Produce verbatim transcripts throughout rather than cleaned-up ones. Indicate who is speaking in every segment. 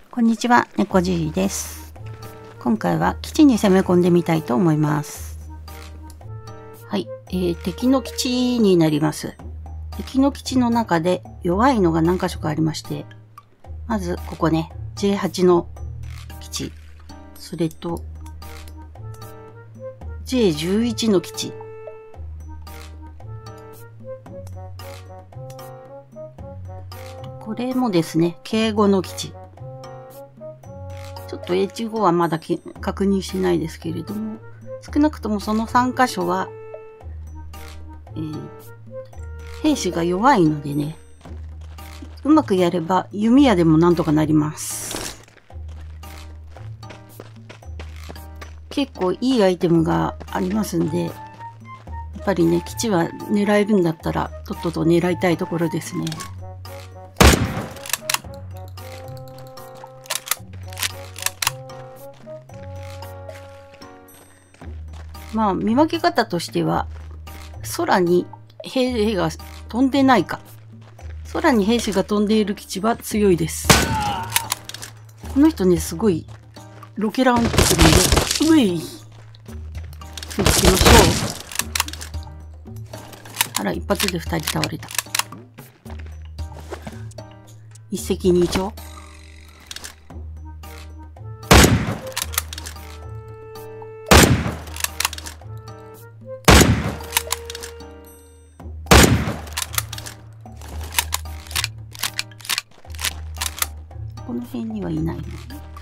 Speaker 1: こんにちは、猫爺です。今回は基地に攻め込んでみたいと思います。はい、えー、敵の基地になります。敵の基地の中で弱いのが何箇所かありまして、まずここね、ジェイはち の基地、それと ジェイじゅういち の基地、これもですね、ケイごの基地。ちょっと エイチご はまだ確認しないですけれども、少なくともそのさん箇所は、えー、兵士が弱いのでね、うまくやれば弓矢でもなんとかなります。結構いいアイテムがありますんで、やっぱりね、基地は狙えるんだったら、とっとと狙いたいところですね。まあ、見分け方としては、空に兵が飛んでないか。空に兵士が飛んでいる基地は強いです。この人ね、すごい、ロケランってくるんで、うい気をつけましょう。あら、一発で二人倒れた。一石二鳥。この辺にはいないの。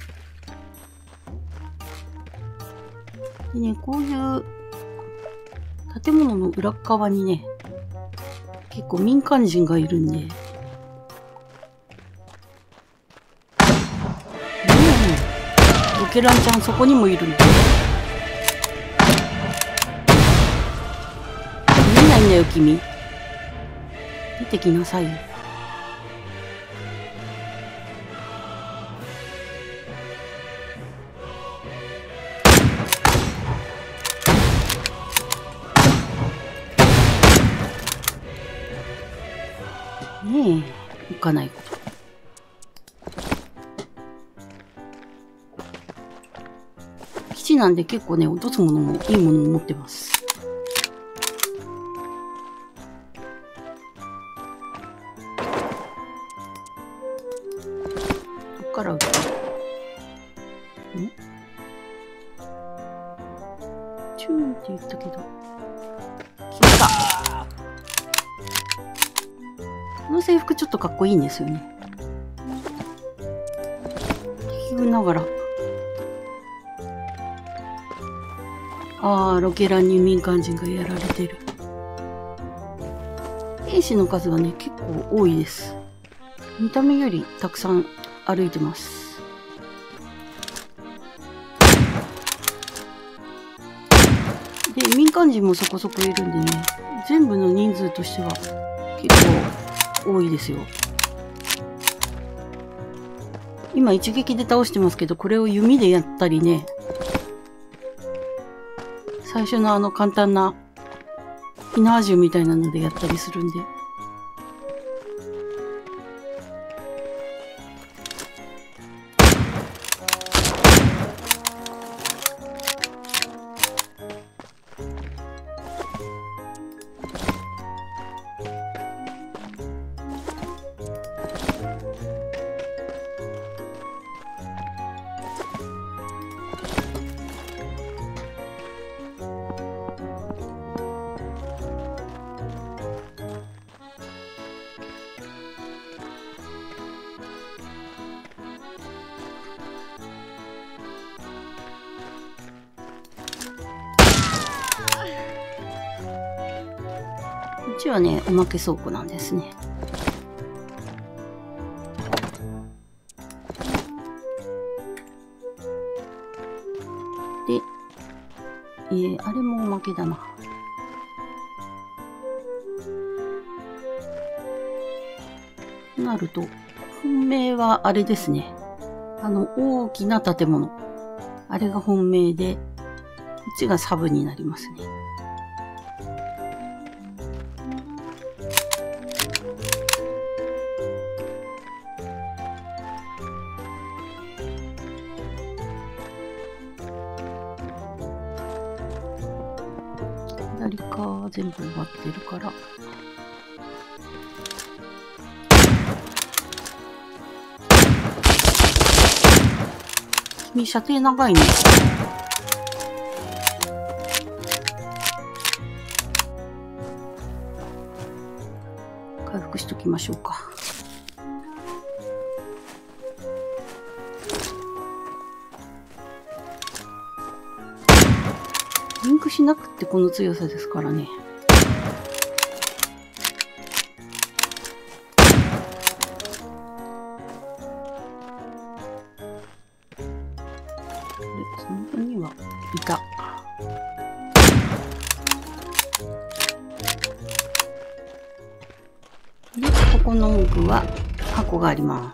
Speaker 1: でね、こういう建物の裏側にね、結構民間人がいるんで、ねえ、ロケランちゃんそこにもいるんだ。見えないんだよ君。出てきなさいよ。ねえ、行かないこと。基地なんで結構ね、落とすものもいいものを持ってます。どっから撃つ？ん？チューンって言ったけど。消えた！この制服ちょっとかっこいいんですよね。敵軍ながら。ああ、ロケランに民間人がやられてる。兵士の数はね、結構多いです。見た目よりたくさん歩いてます。で、民間人もそこそこいるんでね、全部の人数としては結構多いですよ。今一撃で倒してますけど、これを弓でやったりね、最初のあの簡単な火縄銃みたいなのでやったりするんで。こっちはね、おまけ倉庫なんですね。で、えー、あれもおまけだな。となると、本命はあれですね。あの大きな建物。あれが本命で、こっちがサブになりますね。 左か、全部終わってるから。君、射程長いね。回復しときましょうか。リンクしなくってこの強さですからね。その辺にはいた。で、ここの奥は箱があります。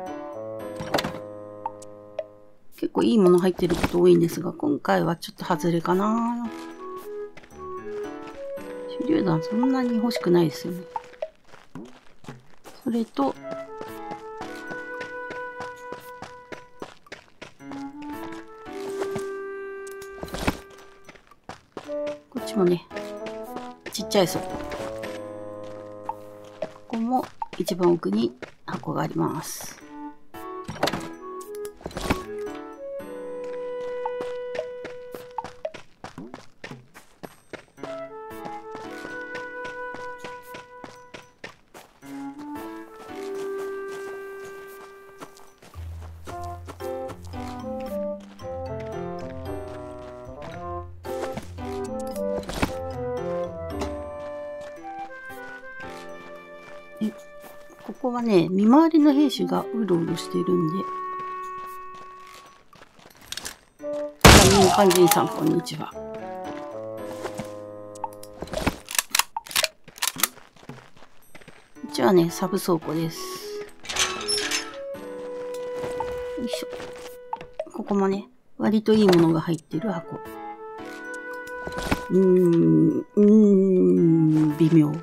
Speaker 1: 結構いいもの入ってること多いんですが、今回はちょっと外れかな。手榴弾そんなに欲しくないですよね。それと、こっちもね、ちっちゃい倉庫。ここも一番奥に箱があります。ここはね、見回りの兵士がうろうろしているんで。民間人さん、こんにちは。こっちはね、サブ倉庫です。よいしょ。ここもね、割といいものが入ってる箱。うーん、うーん、微妙。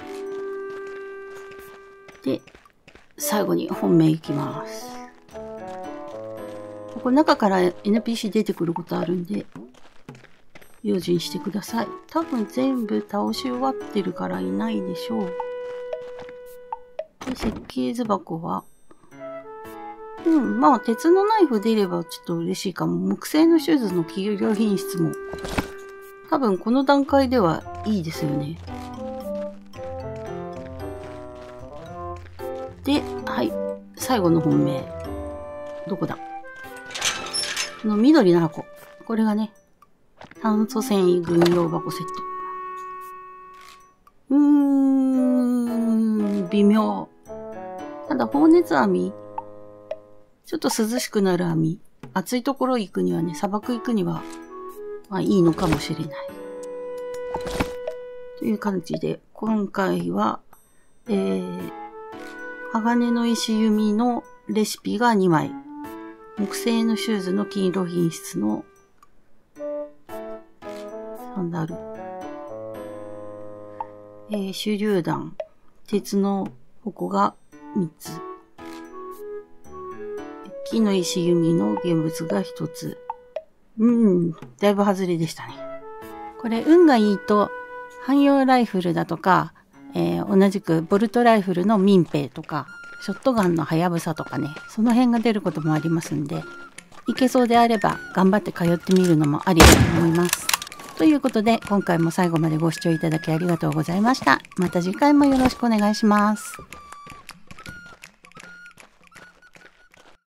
Speaker 1: で、最後に本命いきます。ここ中から エヌピーシー 出てくることあるんで、用心してください。多分全部倒し終わってるからいないでしょう。で、設計図箱は、うん、まあ鉄のナイフ出ればちょっと嬉しいかも。木製のシューズの企業品質も、多分この段階ではいいですよね。で、はい。最後の本命。どこだ？この緑の箱。これがね、炭素繊維軍用箱セット。うーん、微妙。ただ、放熱網。ちょっと涼しくなる網。暑いところ行くにはね、砂漠行くには、まあいいのかもしれない。という感じで、今回は、えー、鋼の石弓のレシピがにまい。木製のシューズの金色品質のサンダル。えー、手榴弾。鉄の矛がみっつ。木の石弓の現物がひとつ。うん、だいぶ外れでしたね。これ運がいいと、汎用ライフルだとか、えー、同じくボルトライフルの民兵とか、ショットガンのはやぶさとかね、その辺が出ることもありますんで、いけそうであれば頑張って通ってみるのもありだと思います。ということで、今回も最後までご視聴いただきありがとうございました。また次回もよろしくお願いします。